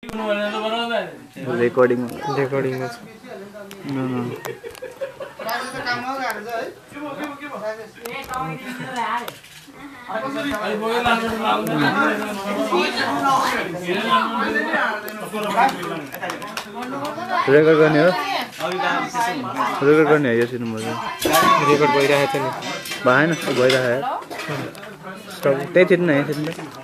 recording रेकर्डिङमा छ record गर्ने हो रेकर्ड गर्ने हो यो सुन्नु मजा रेकर्ड भइरहेको छ नि भएन भइरहेको त्यही थियो नि